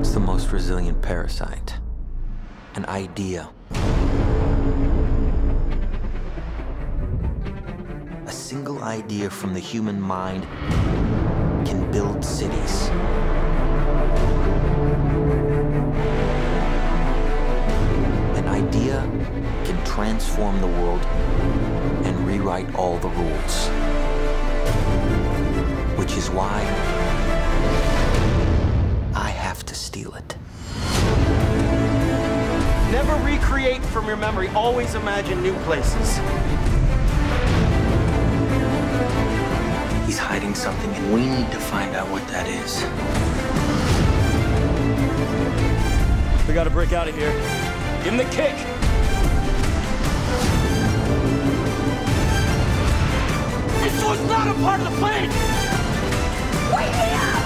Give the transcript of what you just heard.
What's the most resilient parasite? An idea. A single idea from the human mind can build cities. An idea can transform the world and rewrite all the rules. Which is why I have to steal it. Never recreate from your memory. Always imagine new places. He's hiding something, and we need to find out what that is. We gotta break out of here. Give him the kick. This was not a part of the plan! Wake me up!